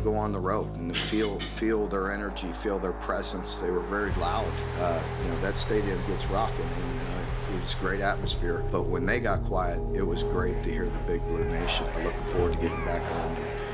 go on the road and feel their energy, feel their presence. They were very loud. That stadium gets rocking, and it was a great atmosphere. But when they got quiet, it was great to hear the Big Blue Nation. I'm looking forward to getting back on